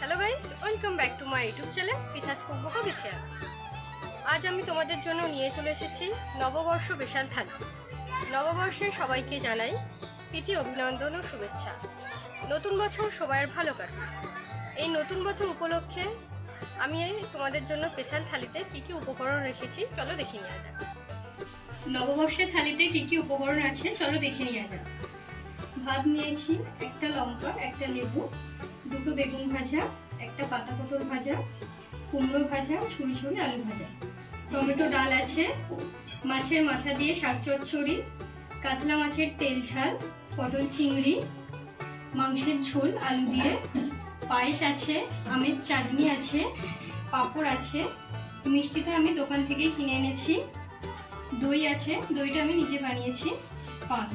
Hello guys, welcome back to my YouTube channel Pithas cookbook official. আজ আমি তোমাদের জন্য নিয়ে চলে এসেছি নববর্ষ স্পেশাল থালি। নববর্ষে সবাইকে জানাই প্রীতি, অভিনন্দন ও শুভেচ্ছা। নতুন বছর সবাইয়ের ভালো কাটুক। এই নতুন বছর উপলক্ষে আমি তোমাদের জন্য স্পেশাল থালিতে কি কি উপকরণ রেখেছি চলো দেখে নেওয়া যাক। নববর্ষের থালিতে কি কি উপকরণ আছে চলো দেখে নেওয়া যাক। ভাত নিয়েছি, একটা লঙ্কা, একটা লেবু, দুটো বেগুন ভাজা, একটা পাতা পটল ভাজা, কুমড়ো ভাজা, ছুরি ছুরি আলু ভাজা, টমেটো ডাল আছে, মাছের মাথা দিয়ে শাক চচ্চড়ি, কাতলা মাছের তেল ঝাল, পটল চিংড়ি, মাংসের ঝোল আলু দিয়ে, পায়েস আছে, আমের চাটনি আছে, পাঁপড় আছে, মিষ্টিটা আমি দোকান থেকেই কিনে এনেছি, দই আছে, দইটা আমি নিজে বানিয়েছি, পান।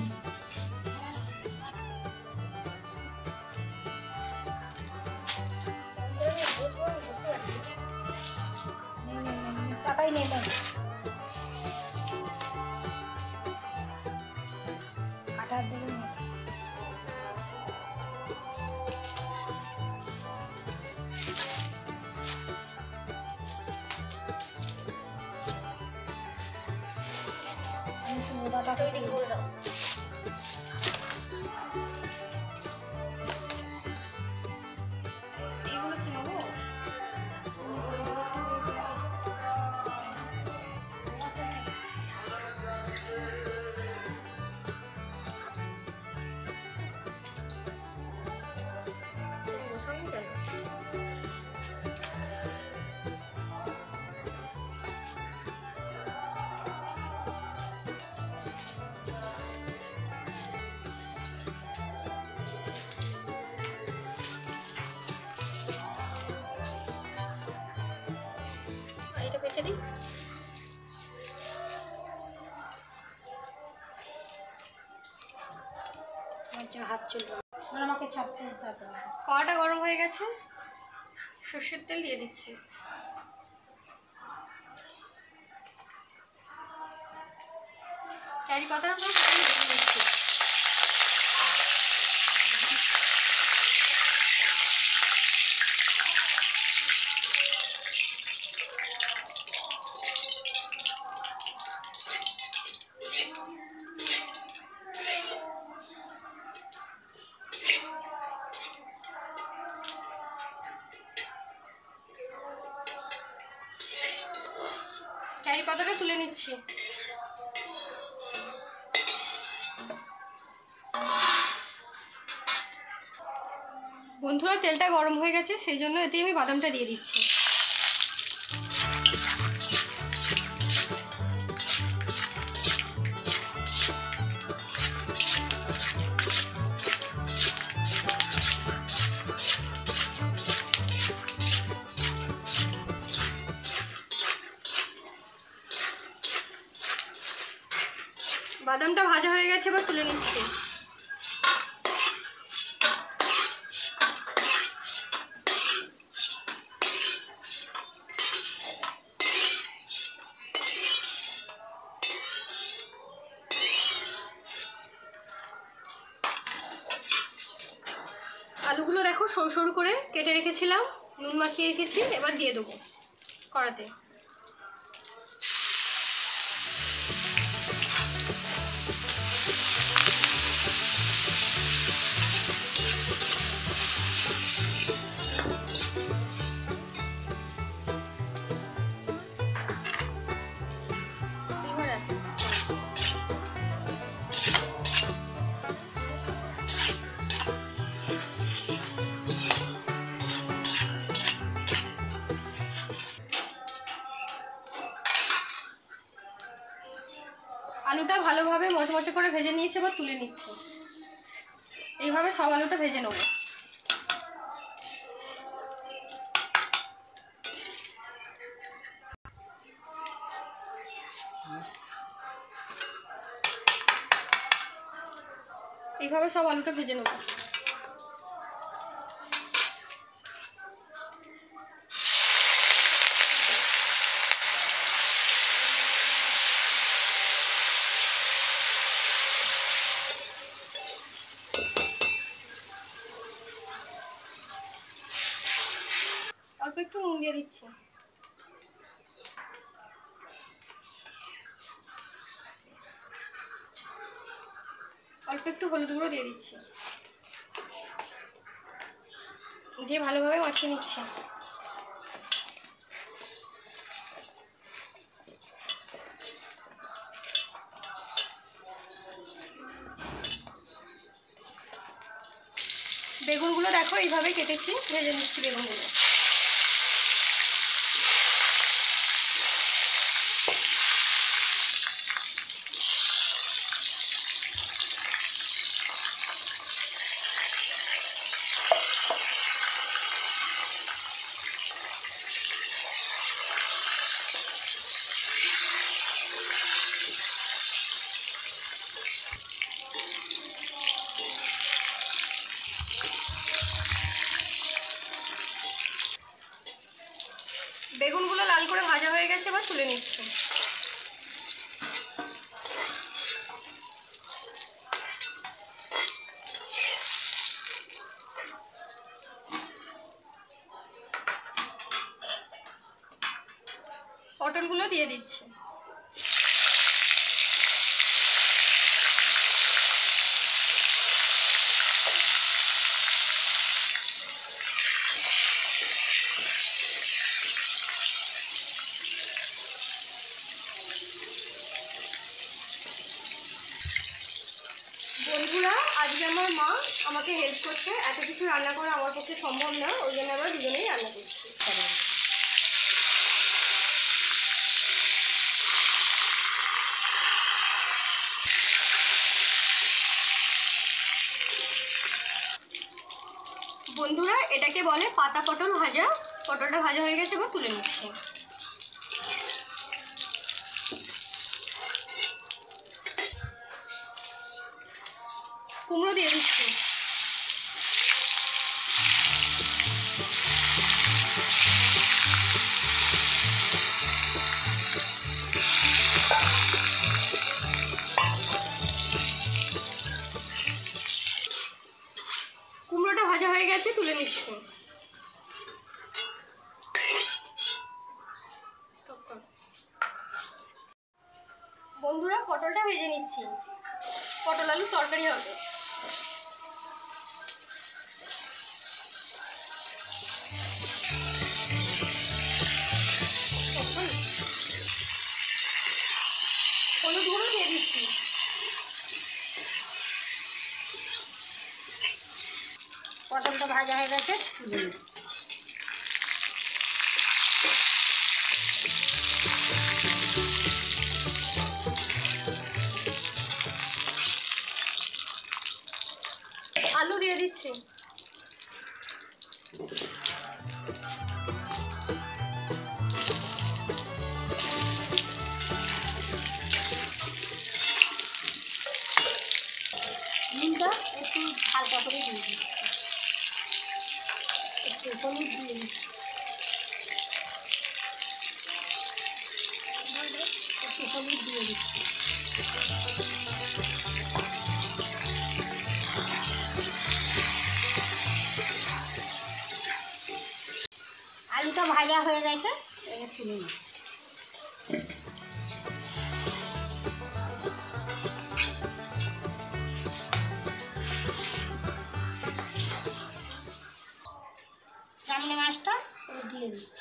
এটা পেঁচে দিই। কড়াটা গরম হয়ে গেছে, সর্ষের তেল দিয়ে দিচ্ছি। কারি পাতাটা দিয়ে দিচ্ছি। কারি পাতাটা তুলে নিচ্ছি। বন্ধুরা, তেলটা গরম হয়ে গেছে, সেই জন্য এতে আমি বাদামটা দিয়ে দিচ্ছি। বাদামটা ভাজা হয়ে গেছে, এবার তুলে নিচ্ছি। আলুগুলো দেখো সরু সরু করে কেটে রেখেছিলাম, নুন মাখিয়ে রেখেছি, এবার দিয়ে দেবো কড়াতে। আলুটা ভালোভাবে মচমচে করে ভেজে নিয়েছি, এবার তুলে নিচ্ছি। এইভাবে সব আলুটা ভেজে নেব। এইভাবে সব আলুটা ভেজে নেব। অল্প একটু নুন দিয়ে দিচ্ছি। অল্প একটু হলুদ গুঁড়ো দিয়ে দিচ্ছি, দিয়ে ভালোভাবে মাখিয়ে নিচ্ছি। বেগুনগুলো দেখো এইভাবে কেটেছি, ভেজে নিচ্ছি বেগুনগুলো। বেগুনগুলো লাল করে ভাজা হয়ে গেছে, এবার তুলে নিচ্ছি। পটলগুলো দিয়ে দিচ্ছি। বন্ধুরা, আজকে আমার মা আমাকে হেল্প করছে, এত কিছু রান্না করা আমার পক্ষে সম্ভব না, ওই জন্য আমরা দুজনেই রান্না করছি। বন্ধুরা, এটাকে বলে পাতা পটল ভাজা। পটলটা ভাজা হয়ে গেছে, এবার তুলে নিচ্ছি। কুমড়ো দিয়ে দিচ্ছি। কুমড়োটা ভাজা হয়ে গেছে, তুলে নিচ্ছি। বন্ধুরা, পটলটা ভেজে নিচ্ছি, পটল আলু তরকারি হবে। হলুদ গুঁড়ো দিয়ে দিচ্ছি। পটলটা ভাজা হয়ে গেছে, আলু দিয়ে দিচ্ছি। নুনটা একটু হালকা করে দিয়ে দিচ্ছি, একটু হলুদ দিয়ে দিচ্ছি, একটু হলুদ দিয়ে দিচ্ছি। আলুটা ভাজা হয়ে গেছে, এবার তুলে নিই। সামনে মাছটা দিয়ে দিচ্ছি।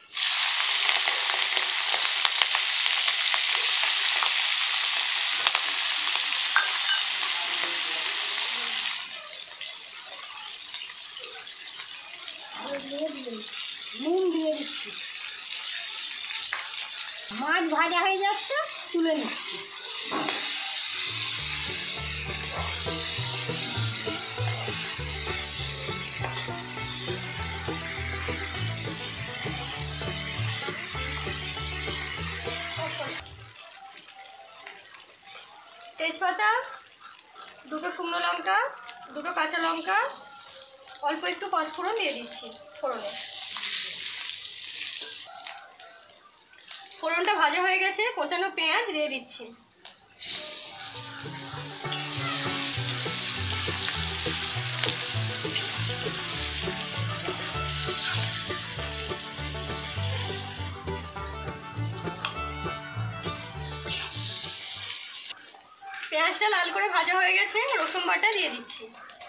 নুন দিয়ে দিচ্ছি। মাছ ভাজা হয়ে যাচ্ছে, তুলে নিচ্ছি। তেজপাতা, দুটো শুকনো লঙ্কা, দুটো কাঁচা লঙ্কা, অল্প একটু পাঁচফোড়ন দিয়ে দিচ্ছি ফোড়নে। ফোড়নটা ভাজা হয়ে গেছে, কোচানো পেঁয়াজ দিয়ে দিচ্ছি। পেঁয়াজটা লাল করে ভাজা হয়ে গেছে, রসুন বাটা দিয়ে দিচ্ছি।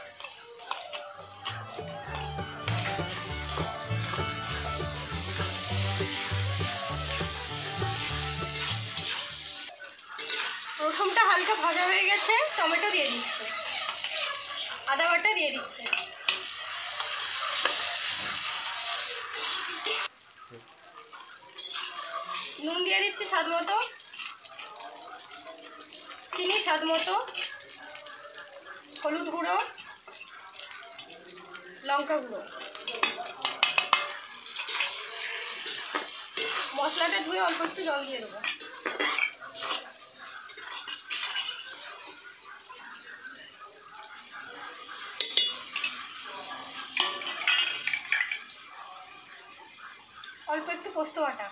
রসুনটা হালকা ভাজা হয়ে গেছে, টমেটো দিয়ে দিচ্ছি, আদা বাটা দিয়ে দিচ্ছি। নুন দিয়ে দিচ্ছি স্বাদ মতো, চিনি স্বাদ মতো, হলুদ গুঁড়ো, লঙ্কা গুঁড়ো। মশলাটা ধুয়ে অল্প একটু জল দিয়ে দেবো। অল্প একটু পোস্ত বাটা,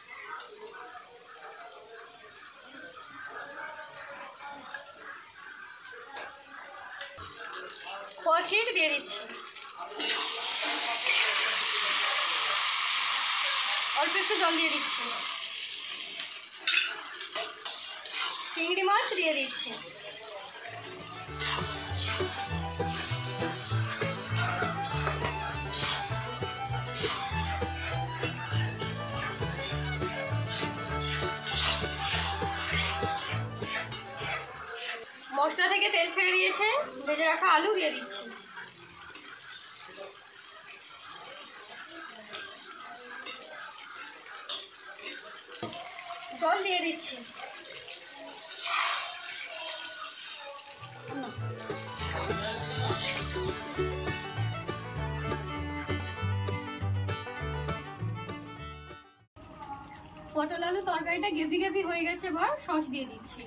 খোয়া ক্ষীর দিয়ে দিচ্ছি, অল্প একটু জল দিয়ে দিচ্ছি। চিংড়ি মাছ দিয়ে দিচ্ছি। মশলা থেকে তেল ছেড়ে দিয়েছে, ভেজে রাখা আলু দিয়ে দিচ্ছি। জল দিয়ে দিচ্ছি। পটল আলু তরকারিটা গ্রেভি গ্রেভি হয়ে গেছে, এবার সস দিয়ে দিচ্ছি।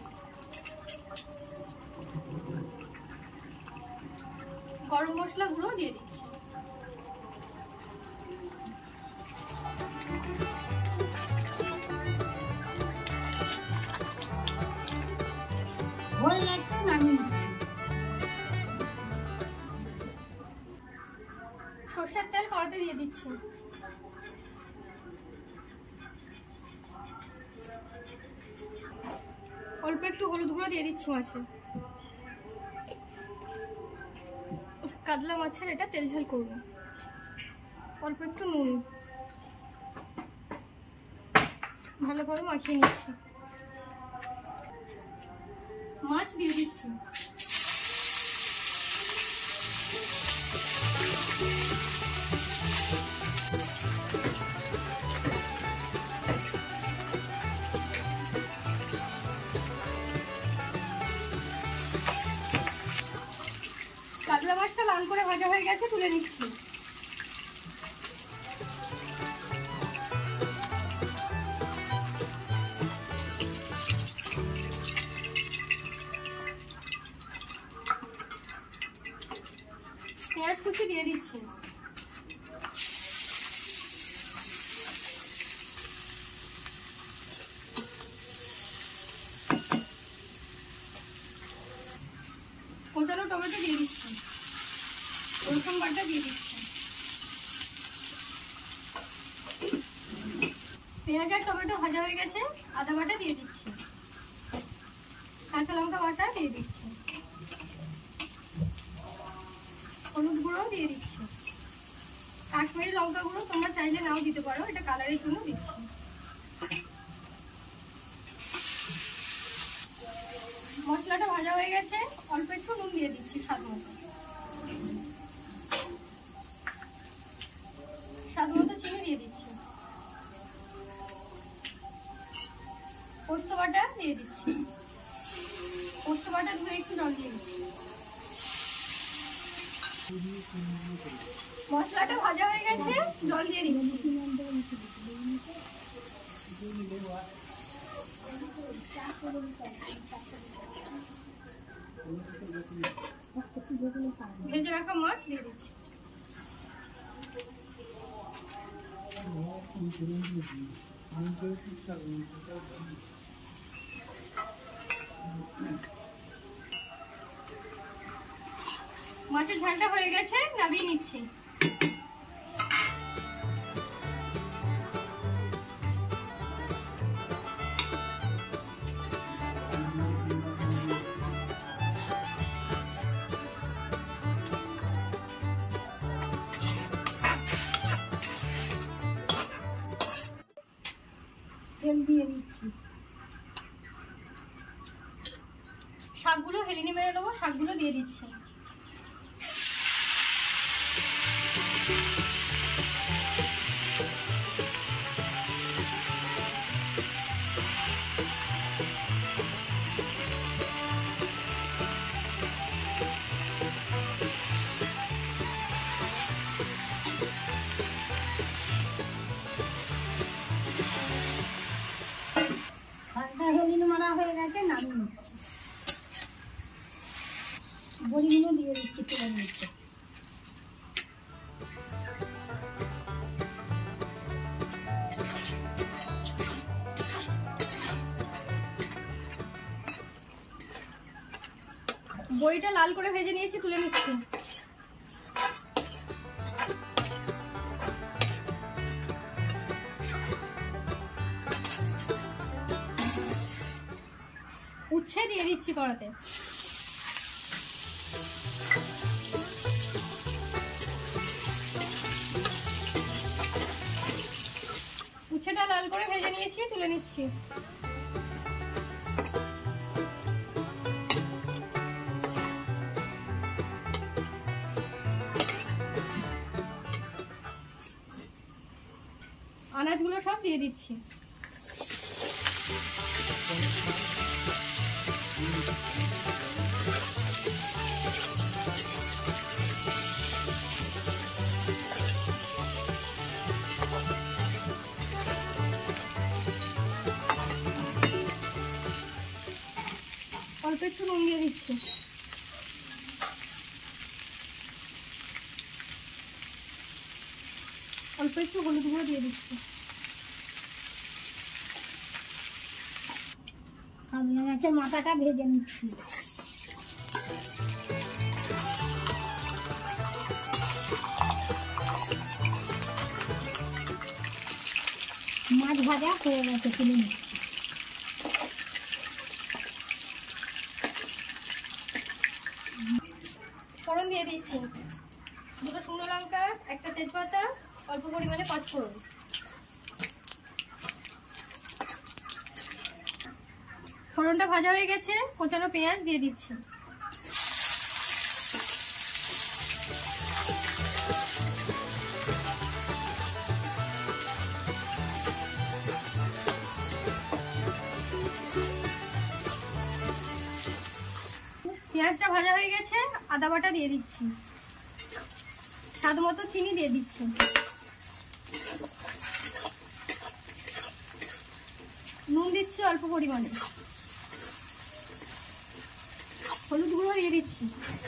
গরম মশলা গুঁড়ো দিয়ে দিচ্ছি। সর্ষের তেল কড়াতে দিয়ে দিচ্ছি। অল্প একটু হলুদ গুঁড়ো দিয়ে দিচ্ছি মাছে। কাতলা মাছের এটা তেল ঝাল করব। অল্প একটু নুন, ভালোভাবে মাখিয়ে নিচ্ছি। মাছ দিয়ে দিচ্ছি। কাতলা মাছটা লাল করে ভাজা হয়ে গেছে, তুলে নিচ্ছি। পেঁয়াজ কুচি দিয়ে দিচ্ছি। কোচানো টমেটো দিয়ে দিচ্ছি। রসুন বাটা দিয়ে দিচ্ছি। পেঁয়াজ আর টমেটো ভাজা হয়ে গেছে, আদা বাটা দিয়ে দিচ্ছি। কাঁচা লঙ্কা বাটা দিয়ে দিচ্ছি। হলুদ গুঁড়ো দিয়ে দিচ্ছি। কাশ্মীরি লঙ্কা গুঁড়ো তোমরা চাইলে নাও দিতে পারো, এটা কালারের জন্য দিচ্ছি। মশলাটা ভাজা হয়ে গেছে, অল্প একটু নুন দিয়ে দিচ্ছি স্বাদ মতো। স্বাদ মতো চিনি দিয়ে দিচ্ছি। পোস্ত বাটা দিয়ে দিচ্ছি। পোস্ত বাটা ধুয়ে একটু জল দিয়ে দিচ্ছি। মশলাটা ভাজা হয়ে গেছে, জল দিয়ে দিচ্ছি। ভেজে রাখা মাছ দিয়ে দিচ্ছি। মাছের ঝালটা হয়ে গেছে, নামিয়ে নিচ্ছি। তেল দিয়ে দিচ্ছি। শাকগুলো হেলিনি মেরে নেবো, শাকগুলো দিয়ে দিচ্ছি। শাকটা হেলিনি মারা হয়ে গেছে, নামিয়ে নিচ্ছি। বড়িগুলো দিয়ে দিচ্ছি তেলের মধ্যে। বড়িটা লাল করে ভেজে নিয়েছি, তুলে নিচ্ছি। উচ্ছে দিয়ে দিচ্ছি কড়াতে। উচ্ছেটা লাল করে ভেজে নিয়েছি, তুলে নিচ্ছি। আনাজগুলো সব দিয়ে দিচ্ছি। অল্প একটু নুন দিয়ে দিচ্ছি। অল্প একটু হলুদ গুঁড়ো দিয়ে দিচ্ছি। কাতলা মাছের মাথাটা ভেজে নিচ্ছি। মাছ ভাজা হয়ে গেছে, তুলে নিচ্ছি। ফোড়ন দিয়ে দিচ্ছি। দুটো শুকনো লঙ্কা, একটা তেজপাতা, অল্প পরিমাণে পাঁচফোড়ন। ফোড়নটা ভাজা হয়ে গেছে, কোচানো পেঁয়াজ দিয়ে দিচ্ছি। পেঁয়াজটা ভাজা হয়ে গেছে, আদা বাটা দিয়ে দিচ্ছি। স্বাদ মতো চিনি দিয়ে দিচ্ছি। নুন দিচ্ছি অল্প পরিমাণে। হলুদ গুঁড়ো দিয়ে দিচ্ছি।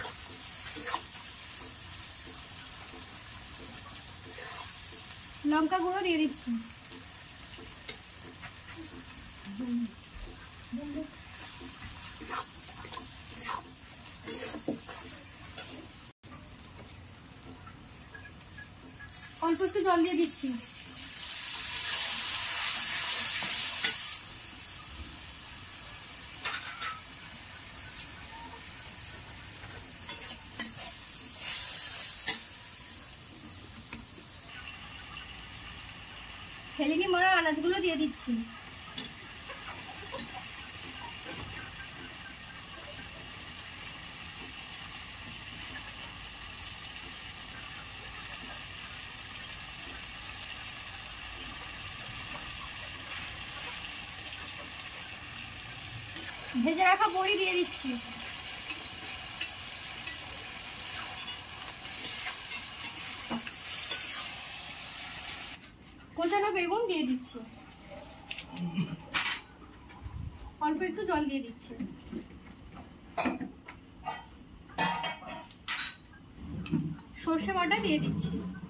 লঙ্কা গুঁড়ো দিয়ে দিচ্ছি। অল্প একটু জল দিয়ে দিচ্ছি। হেলিনি মারা আনাজগুলো দিয়ে দিচ্ছি। ভেজে রাখা বড়ি দিয়ে দিচ্ছি। কোচানো বেগুন দিয়ে দিচ্ছি। অল্প একটু জল দিয়ে দিচ্ছি। সর্ষে বাটা দিয়ে দিচ্ছি।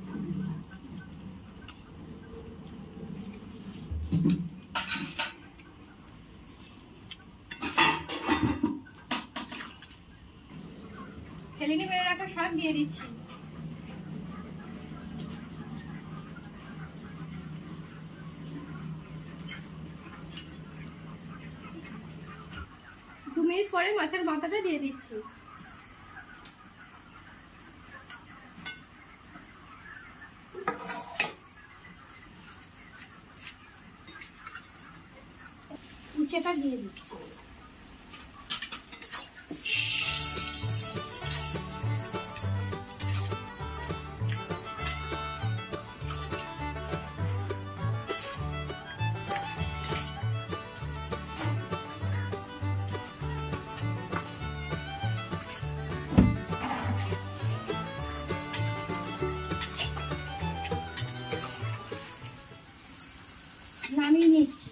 হেলিনি মেরে রাখা শাক দিয়ে দিচ্ছি। দু মিনিট পরে মাছের মাথাটা দিয়ে দিচ্ছি। উচ্ছেটা দিয়ে দিচ্ছি। নামিয়ে নিচ্ছি।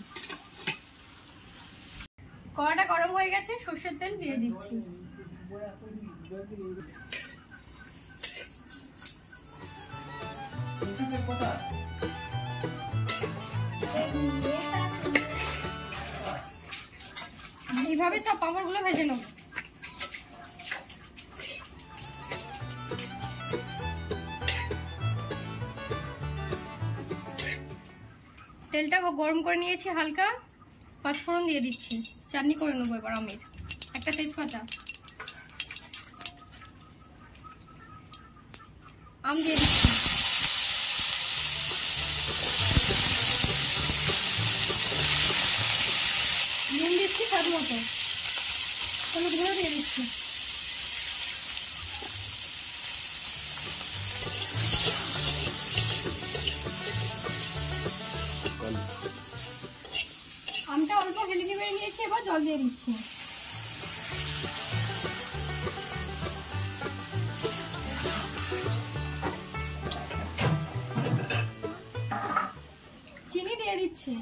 কড়াটা গরম হয়ে গেছে, সর্ষের তেল দিয়ে দিচ্ছি। এইভাবে সব পাঁপড়গুলো ভেজে নেব। তেলটা গরম করে নিয়েছি হালকা, পাঁচফোড়ন দিয়ে দিচ্ছি। চাটনি করে নেবো এবার আমের। একটা তেজপাতা, আম দিয়ে দিচ্ছি। নুন দিচ্ছি স্বাদ মতো, হলুদ গুঁড়ো দিয়ে দিচ্ছি। আমটা অল্প হেলে নিয়ে নিয়েছি, এবার জল দিয়ে দিচ্ছি। চিনি দিয়ে দিচ্ছি।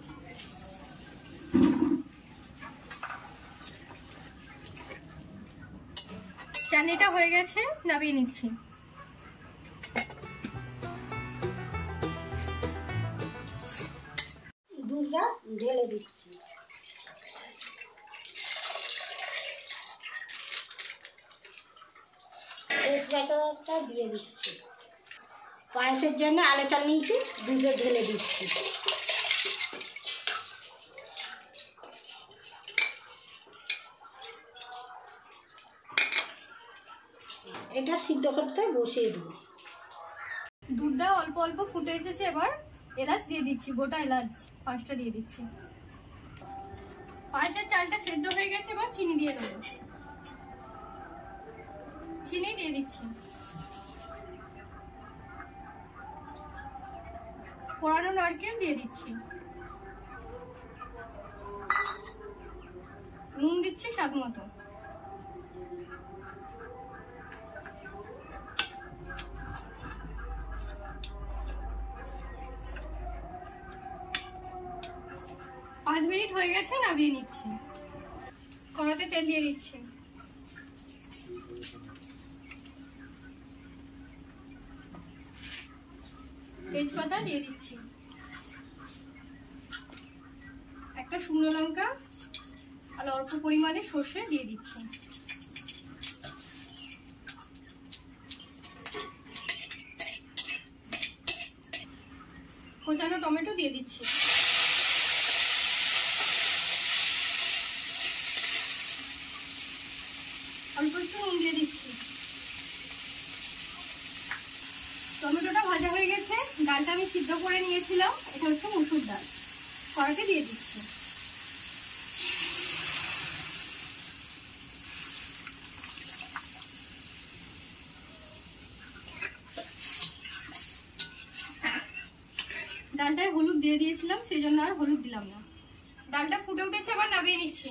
চাটনিটা হয়ে গেছে, নামিয়ে নিচ্ছি। দুধটা ঢেলে দিচ্ছি। তেজপাতাটা দিয়ে দিচ্ছি। পায়েসের জন্য আলু চাল নিয়েছি, দুধে ঢেলে দিচ্ছি। এটা সিদ্ধ করতে বসিয়ে দেবো। দুধটা অল্প অল্প ফুটে এসেছে, এবার এলাচ দিয়ে দিচ্ছি। গোটা এলাচ 5টা দিয়ে দিচ্ছি। পায়েসের চালটা সেদ্ধ হয়ে গেছে, এবার চিনি দিয়ে দেবো। চিনি দিয়ে দিচ্ছি। কোরানো নারকেল দিয়ে দিচ্ছি। নুন দিচ্ছি স্বাদ মতো। পাঁচ মিনিট হয়ে গেছে, নামিয়ে নিচ্ছি। কড়াতে তেল দিয়ে দিচ্ছি। তেজপাতা দিয়ে দিচ্ছি। একটা শুকনো লঙ্কা আর অল্প পরিমাণে সর্ষে দিয়ে দিচ্ছি। কোচানো টমেটো দিয়ে দিচ্ছি। অল্প একটু নুন দিয়ে দিচ্ছি। টমেটোটা ভাজা হয়ে গেছে। ডালটা আমি সিদ্ধ করে নিয়েছিলাম, এটা হচ্ছে মসুর ডাল। কড়াইতে দিয়ে দিচ্ছি। ডালটায় হলুদ দিয়ে দিয়েছিলাম, সেই জন্য আর হলুদ দিলাম না। ডালটা ফুটে উঠেছে, আবার নামিয়ে নিচ্ছি।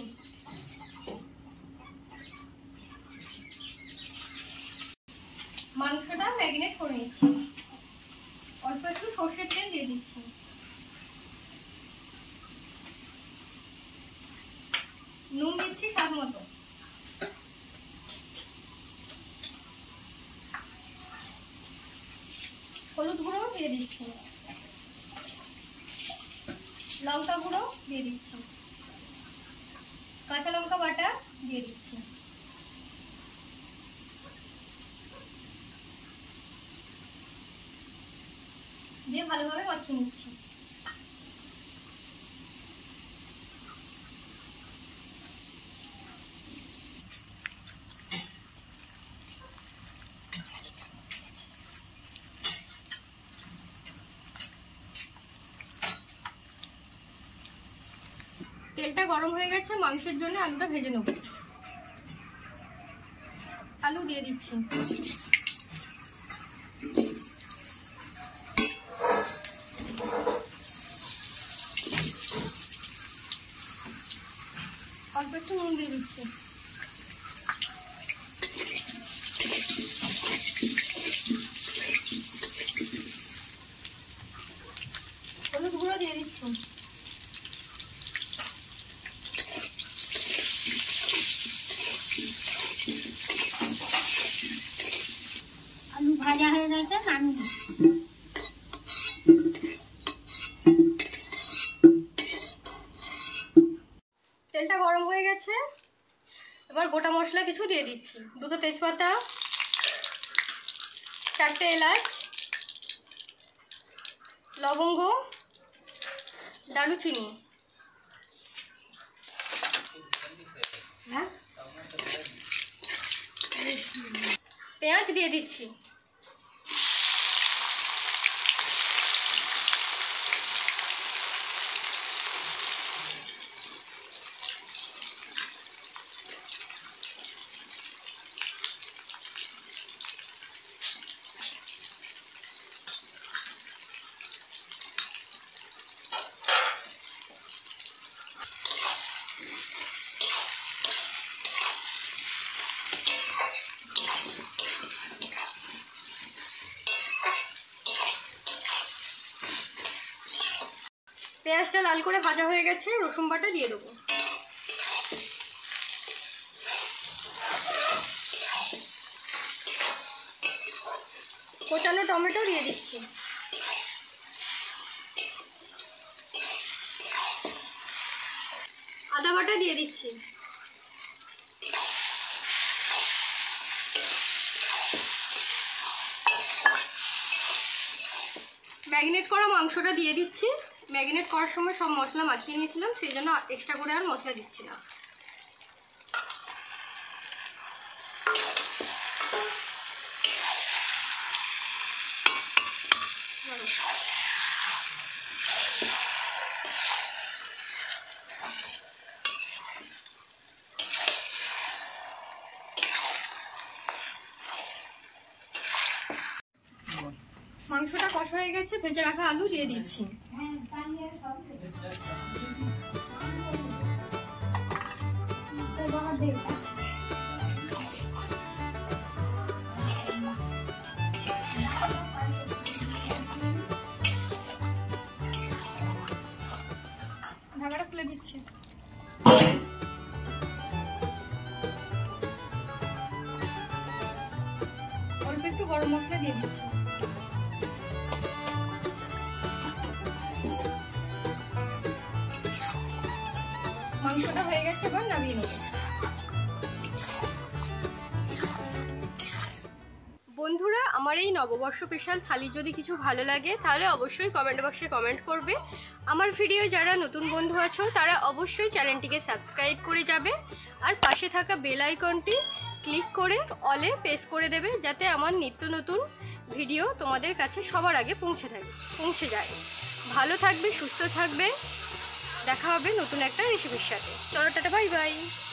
মাংসটা ম্যারিনেট করে নিচ্ছি। অল্প একটু সর্ষের তেল দিয়ে দিচ্ছি। নুন দিচ্ছি স্বাদ মতো। হলুদ গুঁড়ো দিয়ে দিচ্ছি। লঙ্কা গুঁড়ো দিয়ে দিচ্ছি। কাঁচা লঙ্কা বাটা দিয়ে দিচ্ছি। দিয়ে ভালোভাবে মাখিয়ে নিচ্ছি। তেলটা গরম হয়ে গেছে, মাংসের জন্য আলুটা ভেজে নেব। আলু দিয়ে দিচ্ছি। অল্প একটু নুন দিয়ে দিচ্ছি। হলুদ গুঁড়ো দিয়ে দিচ্ছি। আলু ভাজা হয়ে গেছে, নামিয়ে দিচ্ছি। তেলটা গরম হয়ে গেছে, এবার গোটা মশলা কিছু দিয়ে দিচ্ছি। 2টো তেজপাতা, 4টে এলাচ, লবঙ্গ, দারুচিনি, পেঁয়াজ দিয়ে দিচ্ছি। পেঁয়াজটা লাল করে ভাজা হয়ে গেছে, রসুন বাটা দিয়ে দেবো। কোচানো টমেটো দিয়ে দিচ্ছি। আদা বাটা দিয়ে দিচ্ছি। ম্যারিনেট করা মাংসটা দিয়ে দিচ্ছি। ম্যারিনেট করার সময় সব মশলা মাখিয়ে নিয়েছিলাম, সেই জন্য এক্সট্রা করে আর মশলা দিচ্ছি না। মাংসটা কষা হয়ে গেছে, ভেজে রাখা আলু দিয়ে দিচ্ছি। ঢাকাটা খুলে দিচ্ছি। অল্প একটু গরম মশলা দিয়ে দিচ্ছি। মাংসটা হয়ে গেছে, এবার নামিয়ে নেব। বন্ধুরা, আমার এই নববর্ষ স্পেশাল থালি যদি কিছু ভালো লাগে তাহলে অবশ্যই কমেন্ট বক্সে কমেন্ট করবে। আমার ভিডিও যারা নতুন বন্ধু আছো তারা অবশ্যই চ্যানেলটিকে সাবস্ক্রাইব করে যাবে, আর পাশে থাকা বেল আইকনটি ক্লিক করে অলে প্রেস করে দেবে, যাতে আমার নিত্য নতুন ভিডিও তোমাদের কাছে সবার আগে পৌঁছে যায়। ভালো থাকবে, সুস্থ থাকবে, দেখা হবে নতুন একটা রেসিপির সাথে। চলো টাটা, বাই বাই।